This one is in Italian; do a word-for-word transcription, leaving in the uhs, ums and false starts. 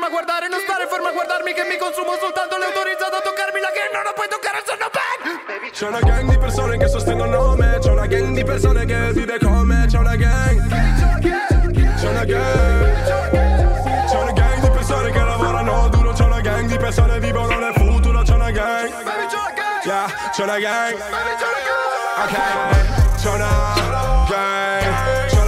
ferma a guardare, non stare ferma a guardarmi che mi consumo soltanto le autorizzato a toccarmi la che non lo puoi toccare se no bang. C'è una gang di persone che sostengono me, c'è una gang di persone che vive con me, c'è una gang, c'è una gang, c'è una gang di persone che lavorano duro, c'è una gang di persone che vivono nel futuro, c'è una gang, yeah, c'è una gang, ok, c'è una gang.